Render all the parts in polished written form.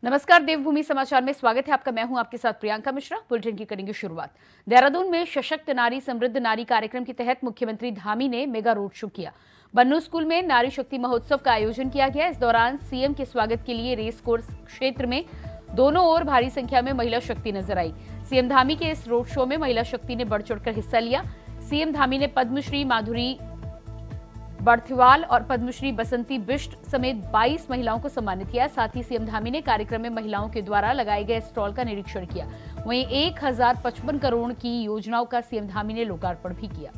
नमस्कार, देवभूमि समाचार में स्वागत है आपका। मैं हूं आपके साथ प्रियंका मिश्रा। बुलेटिन की करेंगे शुरुआत। देहरादून में सशक्त नारी समृद्ध नारी कार्यक्रम के तहत मुख्यमंत्री धामी ने मेगा रोड शो किया। बन्नू स्कूल में नारी शक्ति महोत्सव का आयोजन किया गया। इस दौरान सीएम के स्वागत के लिए रेस कोर्स क्षेत्र में दोनों ओर भारी संख्या में महिला शक्ति नजर आई। सीएम धामी के इस रोड शो में महिला शक्ति ने बढ़ चढ़कर हिस्सा लिया। सीएम धामी ने पद्मश्री माधुरी बर्थवाल और पद्मश्री बसंती बिष्ट समेत 22 महिलाओं को सम्मानित किया। साथ ही सीएम धामी ने कार्यक्रम में महिलाओं के द्वारा लगाए गए स्टॉल का निरीक्षण किया। वहीं 1055 करोड़ की योजनाओं का सीएम धामी ने लोकार्पण भी किया।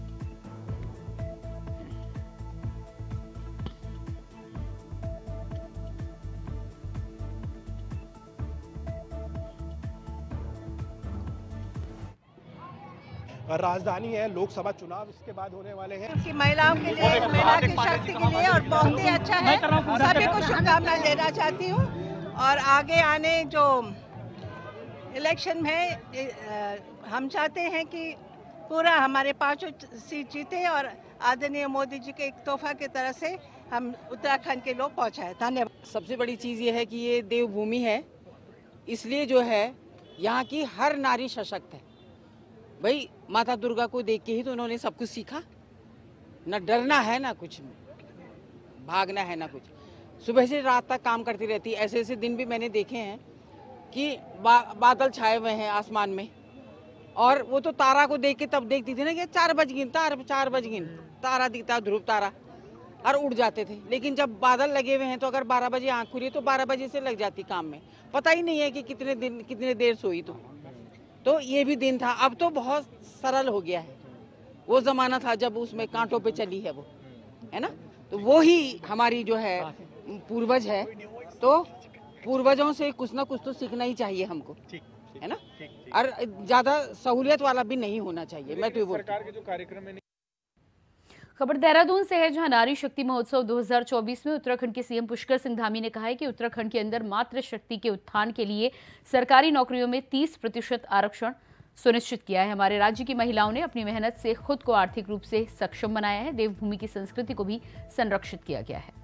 राजधानी है, लोकसभा चुनाव इसके बाद होने वाले हैं। कि महिलाओं के लिए, महिला की शक्ति के लिए और बहुत ही अच्छा है। सभी को शुभकामनाएं देना चाहती हूँ और आगे आने जो इलेक्शन में हम चाहते हैं कि पूरा हमारे 5 सीट जीते और आदरणीय मोदी जी के एक तोहफा की तरह से हम उत्तराखंड के लोग पहुँचाए। धन्यवाद। सबसे बड़ी चीज़ ये है कि ये देवभूमि है, इसलिए जो है यहाँ की हर नारी सशक्त है। भाई माता दुर्गा को देख के ही तो उन्होंने सब कुछ सीखा। न डरना है, ना कुछ भागना है, ना कुछ। सुबह से रात तक काम करती रहती। ऐसे ऐसे दिन भी मैंने देखे हैं कि बादल छाए हुए हैं आसमान में, और वो तो तारा को देख के तब देखती थी ना कि 4 बज गिन, 4 बज गिन, तारा दिखता, ध्रुव तारा, और उड़ जाते थे। लेकिन जब बादल लगे हुए हैं तो अगर 12 बजे आँख खुली तो 12 बजे से लग जाती काम में। पता ही नहीं है कि कितने देर सोई। तो ये भी दिन था। अब तो बहुत सरल हो गया है। वो ज़माना था जब उसमें कांटों पे चली है वो, है ना। तो वो ही हमारी जो है पूर्वज है। तो पूर्वजों से कुछ ना कुछ तो सीखना ही चाहिए हमको, है ना। और ज़्यादा सहूलियत वाला भी नहीं होना चाहिए। मैं तो ये बोलती हूँ। खबर देहरादून से है, जहां नारी शक्ति महोत्सव 2024 में उत्तराखंड के सीएम पुष्कर सिंह धामी ने कहा है कि उत्तराखंड के अंदर मातृ शक्ति के उत्थान के लिए सरकारी नौकरियों में 30% आरक्षण सुनिश्चित किया है। हमारे राज्य की महिलाओं ने अपनी मेहनत से खुद को आर्थिक रूप से सक्षम बनाया है। देवभूमि की संस्कृति को भी संरक्षित किया गया है।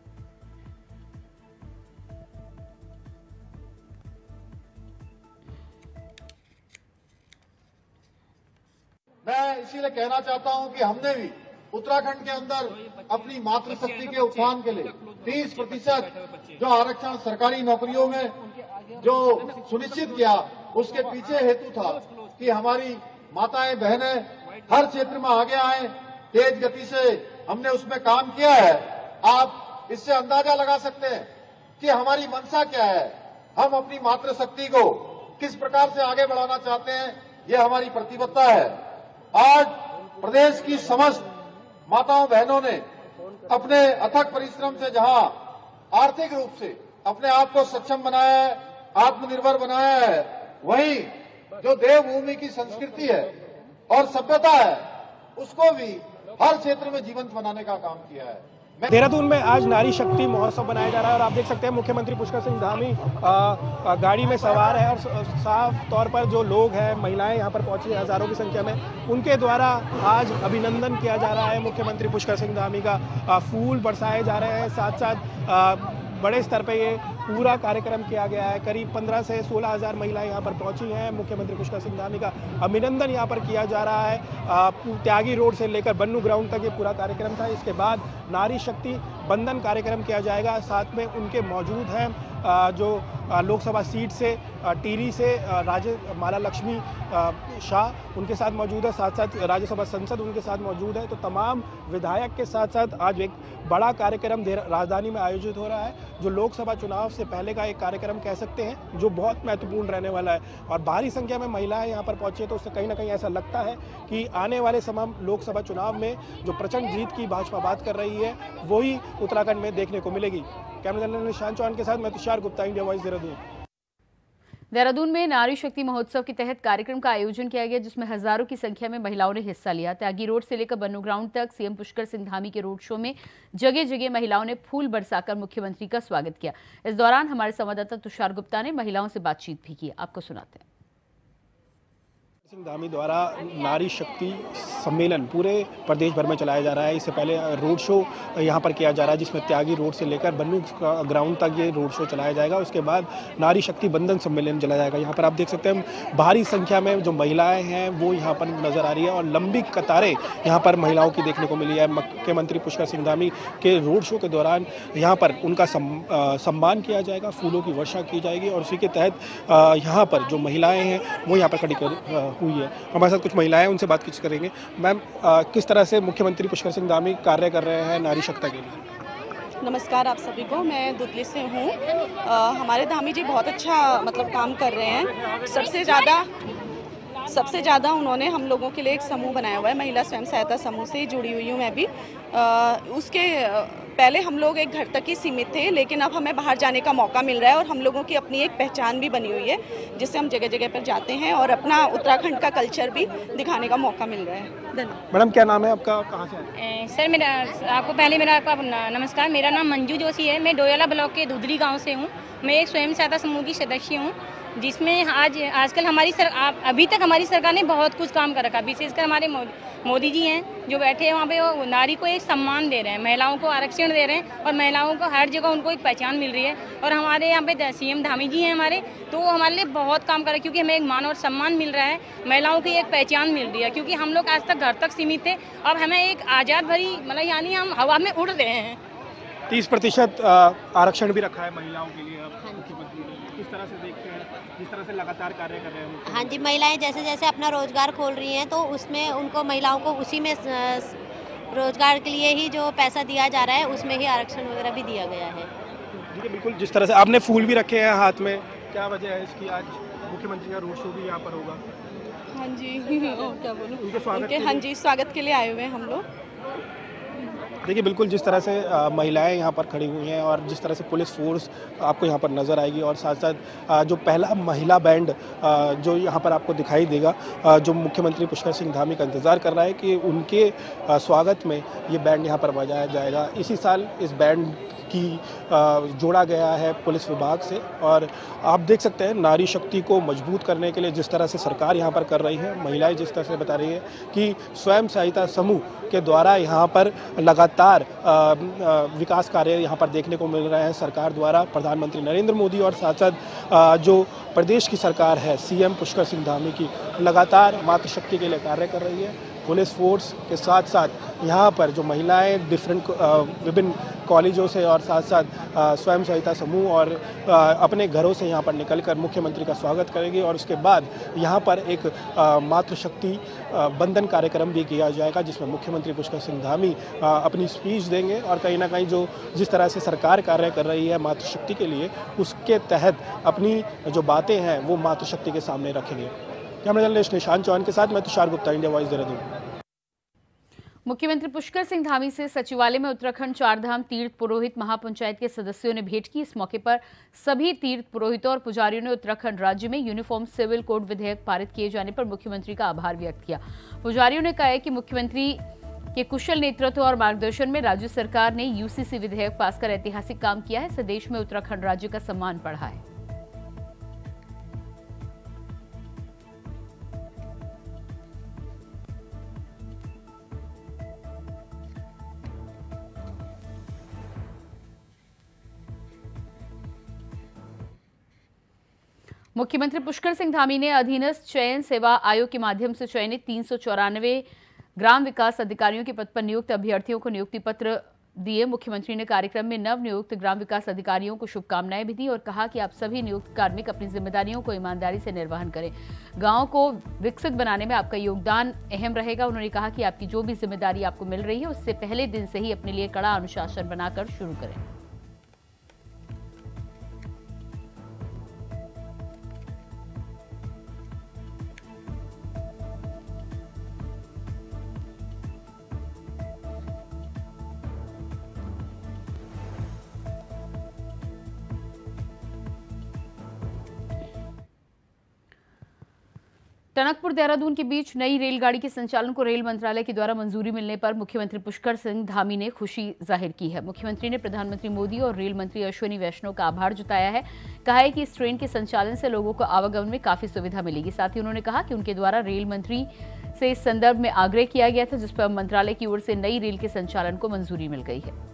मैं इसीलिए कहना चाहता हूं कि हमने भी उत्तराखंड के अंदर अपनी मातृशक्ति के उत्थान के लिए 30% जो आरक्षण सरकारी नौकरियों में जो सुनिश्चित किया, उसके पीछे हेतु था कि हमारी माताएं बहनें हर क्षेत्र में आगे आए। तेज गति से हमने उसमें काम किया है। आप इससे अंदाजा लगा सकते हैं कि हमारी मंशा क्या है। हम अपनी मातृशक्ति को किस प्रकार से आगे बढ़ाना चाहते हैं, ये हमारी प्रतिबद्धता है। आज प्रदेश की समस्त माताओं बहनों ने अपने अथक परिश्रम से जहां आर्थिक रूप से अपने आप को सक्षम बनाया है, आत्मनिर्भर बनाया है, वहीं जो देवभूमि की संस्कृति है और सभ्यता है, उसको भी हर क्षेत्र में जीवंत बनाने का काम किया है। देहरादून में आज नारी शक्ति महोत्सव बनाया जा रहा है और आप देख सकते हैं मुख्यमंत्री पुष्कर सिंह धामी गाड़ी में सवार है और साफ तौर पर जो लोग हैं, महिलाएं यहाँ पर पहुंची हैं हजारों की संख्या में, उनके द्वारा आज अभिनंदन किया जा रहा है मुख्यमंत्री पुष्कर सिंह धामी का। फूल बरसाए जा रहे हैं, साथ साथ बड़े स्तर पे ये पूरा कार्यक्रम किया गया है। करीब 15 से 16 हज़ार महिलाएं यहाँ पर पहुंची हैं। मुख्यमंत्री पुष्कर सिंह धामी का अभिनंदन यहाँ पर किया जा रहा है। त्यागी रोड से लेकर बन्नू ग्राउंड तक ये पूरा कार्यक्रम था। इसके बाद नारी शक्ति बंधन कार्यक्रम किया जाएगा। साथ में उनके मौजूद हैं जो लोकसभा सीट से टिहरी से माला लक्ष्मी शाह उनके साथ मौजूद है, साथ साथ राज्यसभा सांसद उनके साथ मौजूद है। तो तमाम विधायक के साथ साथ आज एक बड़ा कार्यक्रम राजधानी में आयोजित हो रहा है, जो लोकसभा चुनाव से पहले का एक कार्यक्रम कह सकते हैं, जो बहुत महत्वपूर्ण रहने वाला है। और भारी संख्या में महिलाएं यहाँ पर पहुंची है, तो उससे कहीं ना कहीं ऐसा लगता है कि आने वाले समय लोकसभा चुनाव में जो प्रचंड जीत की भाजपा बात कर रही है, वही उत्तराखंड में देखने को मिलेगी। कैमरा जर्नलिस्ट निशांत चौहान के साथ मैं तुषार गुप्ता, इंडिया वॉइस देहरादून। देहरादून में नारी शक्ति महोत्सव के तहत कार्यक्रम का आयोजन किया गया, जिसमें हजारों की संख्या में महिलाओं ने हिस्सा लिया। त्यागी रोड से लेकर बन्नू ग्राउंड तक सीएम पुष्कर सिंह धामी के रोड शो में जगह जगह महिलाओं ने फूल बरसाकर मुख्यमंत्री का स्वागत किया। इस दौरान हमारे संवाददाता तुषार गुप्ता ने महिलाओं से बातचीत भी की। आपको सुनाते हैं। सिंह धामी द्वारा नारी शक्ति सम्मेलन पूरे प्रदेश भर में चलाया जा रहा है। इससे पहले रोड शो यहाँ पर किया जा रहा है, जिसमें त्यागी रोड से लेकर बन्नू ग्राउंड तक ये रोड शो चलाया जाएगा। उसके बाद नारी शक्ति बंधन सम्मेलन चलाया जाएगा। यहाँ पर आप देख सकते हैं भारी संख्या में जो महिलाएं हैं वो यहाँ पर नजर आ रही है और लंबी कतारें यहाँ पर महिलाओं की देखने को मिली है। मुख्यमंत्री पुष्कर सिंह धामी के रोड शो के दौरान यहाँ पर उनका सम्मान किया जाएगा, फूलों की वर्षा की जाएगी और उसी के तहत यहाँ पर जो महिलाएं हैं वो यहाँ पर खड़ी हुई है। हमारे साथ कुछ महिलाएं, उनसे बात करेंगे। मैम, किस तरह से मुख्यमंत्री पुष्कर सिंह धामी कार्य कर रहे हैं नारी शक्ति के लिए? नमस्कार आप सभी को, मैं दुतली से हूँ। हमारे धामी जी बहुत अच्छा काम कर रहे हैं। सबसे ज़्यादा उन्होंने हम लोगों के लिए एक समूह बनाया हुआ है, महिला स्वयं सहायता समूह से जुड़ी हुई हूँ मैं भी। उसके पहले हम लोग एक घर तक ही सीमित थे, लेकिन अब हमें बाहर जाने का मौका मिल रहा है और हम लोगों की अपनी एक पहचान भी बनी हुई है, जिससे हम जगह जगह पर जाते हैं और अपना उत्तराखंड का कल्चर भी दिखाने का मौका मिल रहा है। धन्यवाद। मैडम, क्या नाम है आपका, कहाँ से आए? सर, मेरा नमस्कार। मेरा नाम मंजू जोशी है। मैं डोयाला ब्लॉक के दुधली गाँव से हूँ। मैं एक स्वयं सहायता समूह की सदस्य हूँ, जिसमें आजकल अभी तक हमारी सरकार ने बहुत कुछ काम कर रखा। विशेषकर हमारे मोदी जी हैं जो बैठे हैं वहाँ पे, वो नारी को एक सम्मान दे रहे हैं, महिलाओं को आरक्षण दे रहे हैं और महिलाओं को हर जगह उनको एक पहचान मिल रही है। और हमारे यहाँ पे सीएम धामी जी हैं हमारे, तो वो हमारे लिए बहुत काम कर रहे हैं, क्योंकि हमें एक मान और सम्मान मिल रहा है, महिलाओं की एक पहचान मिल रही है। क्योंकि हम लोग आज तक घर तक सीमित थे, अब हमें एक आज़ाद भरी यानी हम हवा में उड़ रहे हैं। 30% आरक्षण भी रखा है महिलाओं के लिए मुख्यमंत्री ने, किस तरह से देखते हैं, जिस तरह से लगातार कार्य कर रहे हैं? हाँ जी, महिलाएं जैसे जैसे अपना रोजगार खोल रही हैं, तो उसमें उनको महिलाओं को उसी में रोजगार के लिए ही जो पैसा दिया जा रहा है उसमें ही आरक्षण वगैरह भी दिया गया है। ठीक है, बिल्कुल। जिस तरह से आपने फूल भी रखे हैं हाथ में, क्या वजह है इसकी? आज मुख्यमंत्री का रोड शो भी यहाँ पर होगा। हाँ जी, क्या बोलूँ, उनके स्वागत के लिए आए हुए हैं हम लोग। देखिए, बिल्कुल जिस तरह से महिलाएं यहाँ पर खड़ी हुई हैं और जिस तरह से पुलिस फोर्स आपको यहाँ पर नज़र आएगी, और साथ साथ जो पहला महिला बैंड जो यहाँ पर आपको दिखाई देगा, जो मुख्यमंत्री पुष्कर सिंह धामी का इंतज़ार कर रहा है कि उनके स्वागत में ये बैंड यहाँ पर बजाया जाएगा। इसी साल इस बैंड की जोड़ा गया है पुलिस विभाग से। और आप देख सकते हैं नारी शक्ति को मजबूत करने के लिए जिस तरह से सरकार यहाँ पर कर रही है, महिलाएं जिस तरह से बता रही है कि स्वयं सहायता समूह के द्वारा यहाँ पर लगातार विकास कार्य यहाँ पर देखने को मिल रहे हैं सरकार द्वारा। प्रधानमंत्री नरेंद्र मोदी और साथ साथ जो प्रदेश की सरकार है सीएम पुष्कर सिंह धामी की, लगातार मातृशक्ति के लिए कार्य कर रही है। पुलिस फोर्स के साथ साथ यहाँ पर जो महिलाएं विभिन्न कॉलेजों से और साथ साथ स्वयं सहायता समूह और अपने घरों से यहाँ पर निकलकर मुख्यमंत्री का स्वागत करेंगे। और उसके बाद यहाँ पर एक मातृशक्ति बंधन कार्यक्रम भी किया जाएगा, जिसमें मुख्यमंत्री पुष्कर सिंह धामी अपनी स्पीच देंगे और कहीं ना कहीं जिस तरह से सरकार कार्य कर रही है मातृशक्ति के लिए, उसके तहत अपनी जो बातें हैं वो मातृशक्ति के सामने रखेंगे। कैमरा जर्नलिस्ट निशांत चौहान के साथ मैं तुषार गुप्ता, इंडिया वॉइस, देहरादून। मुख्यमंत्री पुष्कर सिंह धामी से सचिवालय में उत्तराखंड चारधाम तीर्थ पुरोहित महापंचायत के सदस्यों ने भेंट की। इस मौके पर सभी तीर्थ पुरोहितों और पुजारियों ने उत्तराखंड राज्य में यूनिफॉर्म सिविल कोड विधेयक पारित किए जाने पर मुख्यमंत्री का आभार व्यक्त किया। पुजारियों ने कहा है कि मुख्यमंत्री के कुशल नेतृत्व और मार्गदर्शन में राज्य सरकार ने यूसीसी विधेयक पास कर ऐतिहासिक काम किया है। इससे देश में उत्तराखंड राज्य का सम्मान बढ़ा है। मुख्यमंत्री पुष्कर सिंह धामी ने अधीनस्थ चयन सेवा आयोग के माध्यम से चयनित 394 ग्राम विकास अधिकारियों के पद पर नियुक्त अभ्यर्थियों को नियुक्ति पत्र दिए। मुख्यमंत्री ने कार्यक्रम में नव नियुक्त ग्राम विकास अधिकारियों को शुभकामनाएं भी दी और कहा कि आप सभी नियुक्त कार्मिक अपनी जिम्मेदारियों को ईमानदारी से निर्वहन करें। गांव को विकसित बनाने में आपका योगदान अहम रहेगा। उन्होंने कहा कि आपकी जो भी जिम्मेदारी आपको मिल रही है उससे पहले दिन से ही अपने लिए कड़ा अनुशासन बनाकर शुरू करें। टनकपुर देहरादून के बीच नई रेलगाड़ी के संचालन को रेल मंत्रालय के द्वारा मंजूरी मिलने पर मुख्यमंत्री पुष्कर सिंह धामी ने खुशी जाहिर की है। मुख्यमंत्री ने प्रधानमंत्री मोदी और रेल मंत्री अश्विनी वैष्णव का आभार जताया है। कहा है कि इस ट्रेन के संचालन से लोगों को आवागमन में काफी सुविधा मिलेगी। साथ ही उन्होंने कहा कि उनके द्वारा रेल मंत्री से इस संदर्भ में आग्रह किया गया था, जिस पर मंत्रालय की ओर से नई रेल के संचालन को मंजूरी मिल गई है।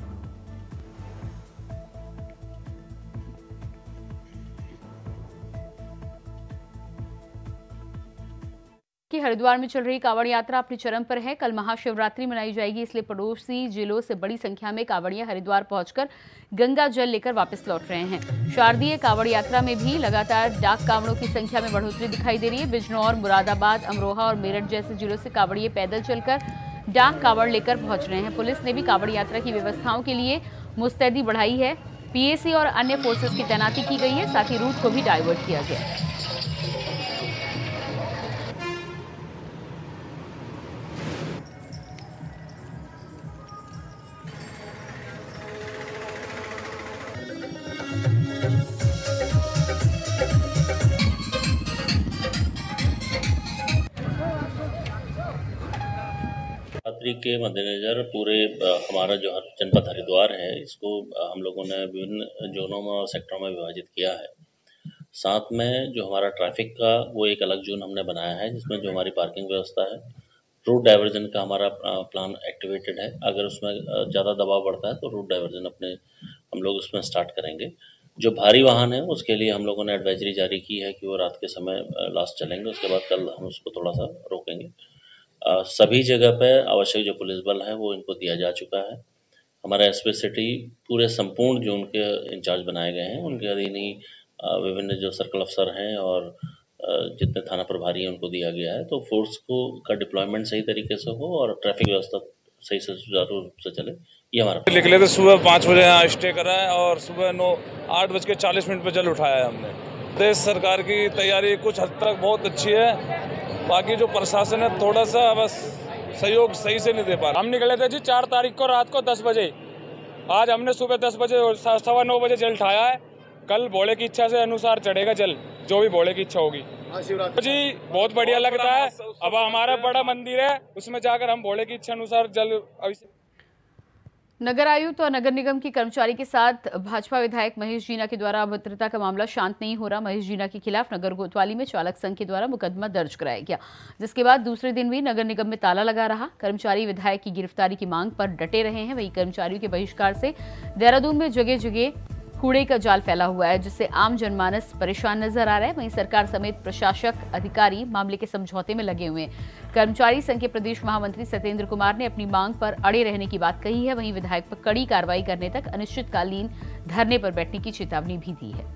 कि हरिद्वार में चल रही कांवड़ यात्रा अपने चरम पर है। कल महाशिवरात्रि मनाई जाएगी, इसलिए पड़ोसी जिलों से बड़ी संख्या में कांवड़िया हरिद्वार पहुंचकर गंगा जल लेकर वापस लौट रहे हैं। शारदीय कांवड़ यात्रा में भी लगातार डाक कांवड़ों की संख्या में बढ़ोतरी दिखाई दे रही है। बिजनौर, मुरादाबाद, अमरोहा और मेरठ जैसे जिलों से कांवड़िए पैदल चलकर डाक कांवड़ लेकर पहुंच रहे हैं। पुलिस ने भी कांवड़ यात्रा की व्यवस्थाओं के लिए मुस्तैदी बढ़ाई है। पीएसी और अन्य फोर्सेस की तैनाती की गई है। साथ ही रूट को भी डाइवर्ट किया गया है। शिवरात्रि के मद्देनजर पूरे हमारा जो जनपद हरिद्वार है, इसको हम लोगों ने विभिन्न जोनों में और सेक्टरों में विभाजित किया है। साथ में जो हमारा ट्रैफिक का वो एक अलग जोन हमने बनाया है, जिसमें जो हमारी पार्किंग व्यवस्था है, रूट डाइवर्जन का हमारा प्लान एक्टिवेटेड है। अगर उसमें ज़्यादा दबाव बढ़ता है तो रूट डाइवर्जन हम लोग उसमें स्टार्ट करेंगे। जो भारी वाहन है उसके लिए हम लोगों ने एडवाइजरी जारी की है कि वो रात के समय लास्ट चलेंगे, उसके बाद कल हम उसको थोड़ा सा रोकेंगे। सभी जगह पे आवश्यक जो पुलिस बल है वो इनको दिया जा चुका है। हमारा एसपी सिटी पूरे संपूर्ण जो उनके इंचार्ज बनाए गए हैं, उनके अधीन ही विभिन्न जो सर्कल अफसर हैं और जितने थाना प्रभारी हैं उनको दिया गया है। तो फोर्स का डिप्लॉयमेंट सही तरीके से हो और ट्रैफिक व्यवस्था सही से सुचारू रूप से चले, ये हमारा निकले थे। सुबह 5 बजे यहाँ स्टे करा है और सुबह 8:40 पे जल उठाया है हमने। देश सरकार की तैयारी कुछ हद तक बहुत अच्छी है, बाकी जो प्रशासन है थोड़ा सा बस सहयोग सही से नहीं दे पा रहा। हम निकले थे जी 4 तारीख को रात को 10 बजे। आज हमने सुबह 10 बजे 9:15 बजे जल उठाया है। कल भोले की इच्छा से अनुसार चढ़ेगा जल, जो भी भोले की इच्छा होगी। जी बहुत बढ़िया लगता है। अब हमारा बड़ा मंदिर है, उसमें जाकर हम भोले की इच्छा अनुसार जल। नगर आयुक्त और नगर निगम के कर्मचारी के साथ भाजपा विधायक महेश जीना के द्वारा अभद्रता का मामला शांत नहीं हो रहा। महेश जीना के खिलाफ नगर कोतवाली में चालक संघ के द्वारा मुकदमा दर्ज कराया गया, जिसके बाद दूसरे दिन भी नगर निगम में ताला लगा रहा। कर्मचारी विधायक की गिरफ्तारी की मांग पर डटे रहे हैं। वहीं कर्मचारियों के बहिष्कार से देहरादून में जगह जगह कूड़े का जाल फैला हुआ है, जिससे आम जनमानस परेशान नजर आ रहा है। वहीं सरकार समेत प्रशासक अधिकारी मामले के समझौते में लगे हुए हैं। कर्मचारी संघ के प्रदेश महामंत्री सत्येंद्र कुमार ने अपनी मांग पर अड़े रहने की बात कही है। वहीं विधायक पर कड़ी कार्रवाई करने तक अनिश्चितकालीन धरने पर बैठने की चेतावनी भी दी है।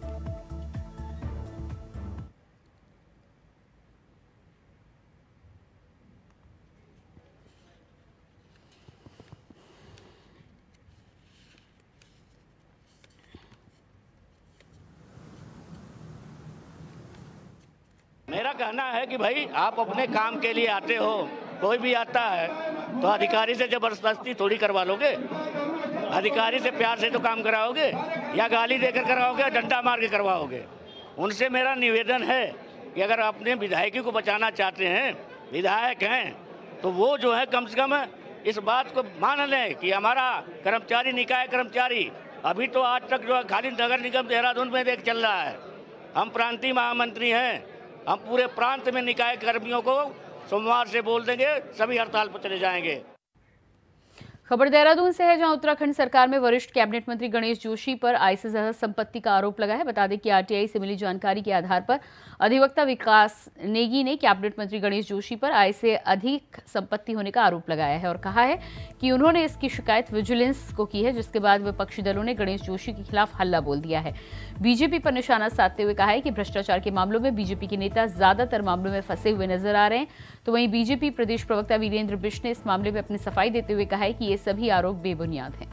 मेरा कहना है कि भाई आप अपने काम के लिए आते हो, कोई भी आता है तो अधिकारी से जबरदस्ती थोड़ी करवा लोगे। अधिकारी से प्यार से तो काम कराओगे, या गाली देकर कराओगे, या डंडा मार के करवाओगे। उनसे मेरा निवेदन है कि अगर अपने विधायकी को बचाना चाहते हैं, विधायक हैं, तो वो जो है कम से कम इस बात को मान लें कि हमारा कर्मचारी निकाय कर्मचारी अभी तो आज तक जो है खाली नगर निगम देहरादून में देख चल रहा है। हम प्रांतीय महामंत्री हैं, हम पूरे प्रांत में निकाय कर्मियों को सोमवार से बोल देंगे, सभी हड़ताल पर चले जाएंगे। खबर देहरादून से है, जहां उत्तराखंड सरकार में वरिष्ठ कैबिनेट मंत्री गणेश जोशी पर आय से ज्यादा संपत्ति का आरोप लगा है। बता दें कि आरटीआई से मिली जानकारी के आधार पर अधिवक्ता विकास नेगी ने कैबिनेट मंत्री गणेश जोशी पर आय से अधिक संपत्ति होने का आरोप लगाया है और कहा है कि उन्होंने इसकी शिकायत विजिलेंस को की है, जिसके बाद विपक्षी दलों ने गणेश जोशी के खिलाफ हल्ला बोल दिया है। बीजेपी पर निशाना साधते हुए कहा है कि भ्रष्टाचार के मामलों में बीजेपी के नेता ज्यादातर मामलों में फंसे हुए नजर आ रहे हैं। तो वहीं बीजेपी प्रदेश प्रवक्ता वीरेंद्र बिष्ट ने इस मामले में अपनी सफाई देते हुए कहा है कि ये सभी आरोप बेबुनियाद हैं।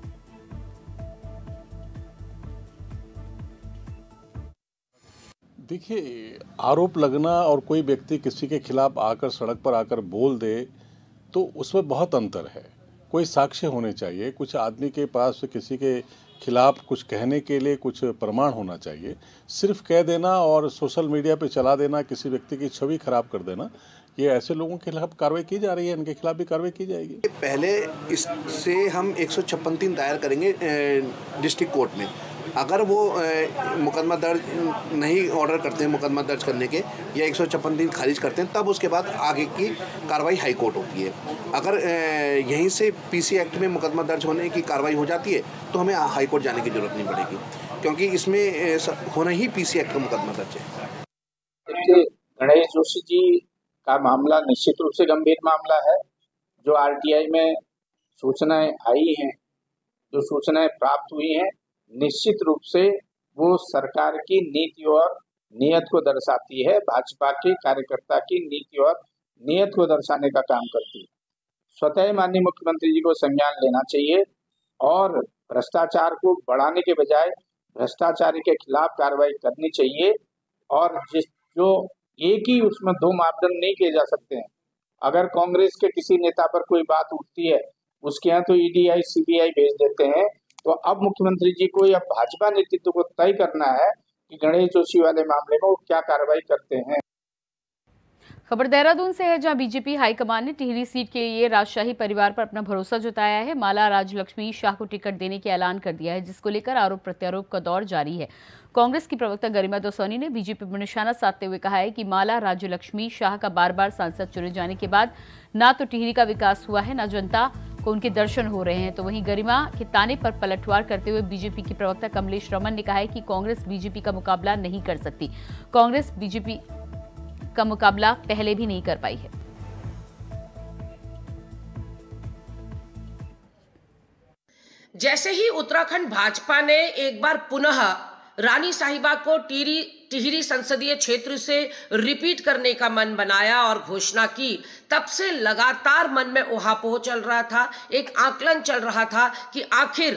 देखिए, आरोप लगना और कोई व्यक्ति किसी के खिलाफ आकर सड़क पर आकर बोल दे तो उसमें बहुत अंतर है। कोई साक्ष्य होने चाहिए। कुछ आदमी के पास किसी के खिलाफ कुछ कहने के लिए कुछ प्रमाण होना चाहिए। सिर्फ कह देना और सोशल मीडिया पे चला देना, किसी व्यक्ति की छवि खराब कर देना, ये ऐसे लोगों के खिलाफ कार्रवाई की जा रही है, इनके खिलाफ भी कार्रवाई की जाएगी। पहले इससे हम 156(3) दायर करेंगे डिस्ट्रिक्ट कोर्ट में। अगर वो मुकदमा दर्ज नहीं ऑर्डर करते हैं मुकदमा दर्ज करने के या 156(3) खारिज करते हैं, तब उसके बाद आगे की कार्रवाई हाई कोर्ट होती है। अगर यहीं से पीसी एक्ट में मुकदमा दर्ज होने की कार्रवाई हो जाती है तो हमें हाई कोर्ट जाने की जरूरत नहीं पड़ेगी, क्योंकि इसमें होना ही पीसी एक्ट का मुकदमा दर्ज है। देखिए, गणेश जोशी जी का मामला निश्चित रूप से गंभीर मामला है। जो आरटीआई में सूचनाएं आई हैं, जो सूचनाएं प्राप्त हुई हैं, निश्चित रूप से वो सरकार की नीति और नीयत को दर्शाती है, भाजपा के कार्यकर्ता की नीति और नीयत को दर्शाने का काम करती है। स्वतः माननीय मुख्यमंत्री जी को संज्ञान लेना चाहिए और भ्रष्टाचार को बढ़ाने के बजाय भ्रष्टाचारी के खिलाफ कार्रवाई करनी चाहिए। और जो एक ही उसमें दो मापदंड नहीं किए जा सकते हैं। अगर कांग्रेस के किसी नेता पर कोई बात उठती है, उसके यहाँ तो ईडीआई सीबीआई भेज देते हैं। तो अब मुख्यमंत्री जी को या भाजपा नेतृत्व को तय करना है कि गणेश जोशी वाले मामले में वो क्या कार्रवाई करते हैं। खबर देहरादून से है, जहां बीजेपी हाईकमान ने टिहरी सीट के लिए राजशाही परिवार पर अपना भरोसा जताया है। माला राजलक्ष्मी शाह को टिकट देने का ऐलान कर दिया है, जिसको लेकर आरोप प्रत्यारोप का दौर जारी है। कांग्रेस की प्रवक्ता गरिमा दसौनी ने बीजेपी पर निशाना साधते हुए कहा है कि माला राज्यलक्ष्मी शाह का बार बार सांसद चुने जाने के बाद ना तो टिहरी का विकास हुआ है, ना जनता को उनके दर्शन हो रहे हैं। तो वहीं गरिमा के ताने पर पलटवार करते हुए बीजेपी की प्रवक्ता कमलेश रमन ने कहा है कि कांग्रेस बीजेपी का मुकाबला नहीं कर सकती। कांग्रेस बीजेपी का मुकाबला पहले भी नहीं कर पाई है। जैसे ही उत्तराखंड भाजपा ने एक बार पुनः रानी साहिबा को टिहरी संसदीय क्षेत्र से रिपीट करने का मन बनाया और घोषणा की, तब से लगातार मन में उहापोह चल रहा था, एक आकलन चल रहा था कि आखिर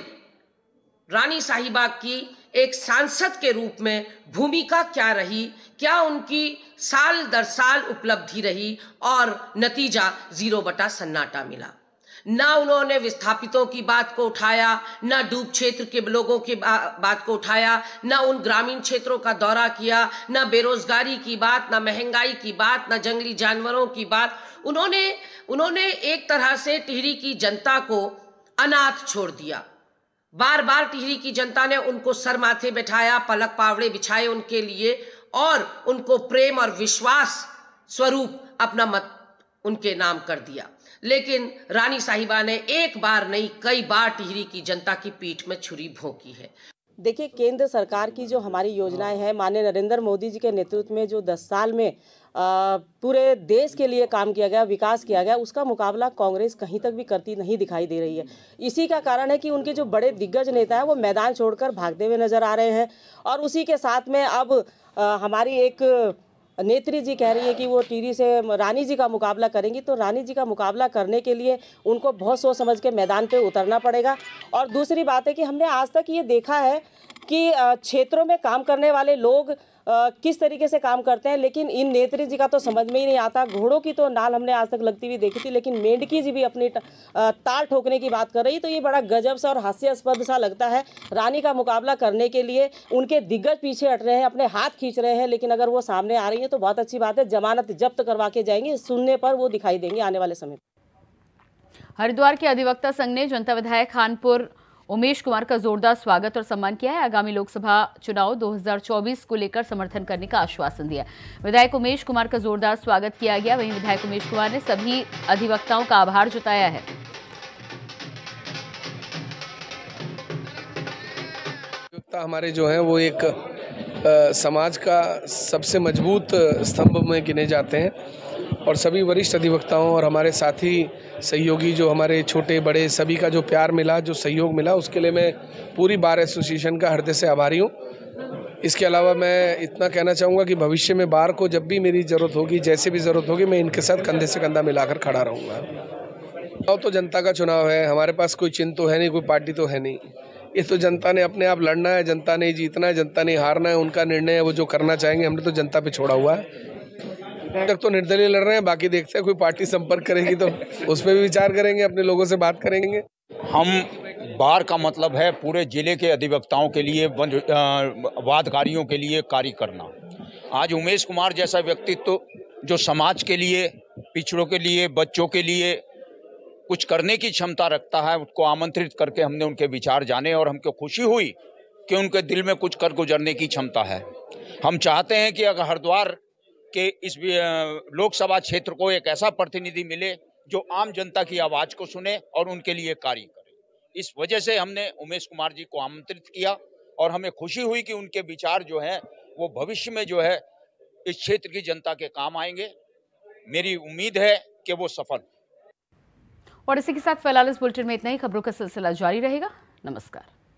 रानी साहिबा की एक सांसद के रूप में भूमिका क्या रही, क्या उनकी साल दर साल उपलब्धि रही, और नतीजा 0 बटा सन्नाटा मिला। ना उन्होंने विस्थापितों की बात को उठाया, ना डूब क्षेत्र के लोगों की बात को उठाया, ना उन ग्रामीण क्षेत्रों का दौरा किया, ना बेरोजगारी की बात, ना महंगाई की बात, ना जंगली जानवरों की बात। उन्होंने एक तरह से टिहरी की जनता को अनाथ छोड़ दिया। बार बार टिहरी की जनता ने उनको सर माथे बिठाया, पलक पावड़े बिछाए उनके लिए और उनको प्रेम और विश्वास स्वरूप अपना मत उनके नाम कर दिया। लेकिन रानी साहिबा ने एक बार नहीं, कई बार टिहरी की जनता की पीठ में छुरी भोंकी है। देखिए, केंद्र सरकार की जो हमारी योजनाएं हैं, माननीय नरेंद्र मोदी जी के नेतृत्व में जो 10 साल में पूरे देश के लिए काम किया गया, विकास किया गया, उसका मुकाबला कांग्रेस कहीं तक भी करती नहीं दिखाई दे रही है। इसी का कारण है कि उनके जो बड़े दिग्गज नेता हैं वो मैदान छोड़कर भागते हुए नजर आ रहे हैं। और उसी के साथ में अब हमारी एक नेत्री जी कह रही है कि वो टिहरी से रानी जी का मुकाबला करेंगी। तो रानी जी का मुकाबला करने के लिए उनको बहुत सोच समझ के मैदान पे उतरना पड़ेगा। और दूसरी बात है कि हमने आज तक ये देखा है कि क्षेत्रों में काम करने वाले लोग किस तरीके से काम करते हैं, लेकिन इन नेत्री जी का तो समझ में ही नहीं आता। घोड़ों की तो नाल हमने आज तक लगती हुई देखी थी, लेकिन मेंढकी जी भी अपनी ताल ठोकने की बात कर रही। तो ये बड़ा गजब सा और हास्यास्पद सा लगता है। रानी का मुकाबला करने के लिए उनके दिग्गज पीछे हट रहे हैं, अपने हाथ खींच रहे हैं, लेकिन अगर वो सामने आ रही है तो बहुत अच्छी बात है। जमानत जब्त करवा के जाएंगे, सुनने पर वो दिखाई देंगे आने वाले समय। हरिद्वार के अधिवक्ता संघ ने जनता विधायक खानपुर उमेश कुमार का जोरदार स्वागत और सम्मान किया है। आगामी लोकसभा चुनाव 2024 को लेकर समर्थन करने का आश्वासन दिया। विधायक उमेश कुमार का जोरदार स्वागत किया गया। वहीं विधायक उमेश कुमार ने सभी अधिवक्ताओं का आभार जताया है। अधिवक्ता हमारे जो हैं वो एक समाज का सबसे मजबूत स्तंभ में गिने जाते हैं और सभी वरिष्ठ अधिवक्ताओं और हमारे साथी सहयोगी जो हमारे छोटे बड़े सभी का जो प्यार मिला, जो सहयोग मिला, उसके लिए मैं पूरी बार एसोसिएशन का हृदय से आभारी हूँ। इसके अलावा मैं इतना कहना चाहूँगा कि भविष्य में बार को जब भी मेरी ज़रूरत होगी, जैसे भी ज़रूरत होगी, मैं इनके साथ कंधे से कंधा मिलाकर खड़ा रहूँगा। चुनाव तो जनता का चुनाव है, हमारे पास कोई चिन्ह तो है नहीं, कोई पार्टी तो है नहीं। ये तो जनता ने अपने आप लड़ना है, जनता ने जीतना है, जनता ने हारना है, उनका निर्णय है। वो जो करना चाहेंगे हमने तो जनता पे छोड़ा हुआ है। तक तो निर्दलीय लड़ रहे हैं, बाकी देखते हैं कोई पार्टी संपर्क करेगी तो उस पर भी विचार करेंगे, अपने लोगों से बात करेंगे। हम बार का मतलब है पूरे जिले के अधिवक्ताओं के लिए, वादकारियों के लिए कार्य करना। आज उमेश कुमार जैसा व्यक्तित्व जो समाज के लिए, पिछड़ों के लिए, बच्चों के लिए कुछ करने की क्षमता रखता है, उसको आमंत्रित करके हमने उनके विचार जाने और हमको खुशी हुई कि उनके दिल में कुछ कर गुजरने की क्षमता है। हम चाहते हैं कि अगर हरिद्वार के इस लोकसभा क्षेत्र को एक ऐसा प्रतिनिधि मिले जो आम जनता की आवाज़ को सुने और उनके लिए कार्य करे। इस वजह से हमने उमेश कुमार जी को आमंत्रित किया और हमें खुशी हुई कि उनके विचार जो हैं वो भविष्य में जो है इस क्षेत्र की जनता के काम आएंगे। मेरी उम्मीद है कि वो सफल। और इसी के साथ फिलहाल इस बुलेटिन में इतना ही। खबरों का सिलसिला जारी रहेगा। नमस्कार।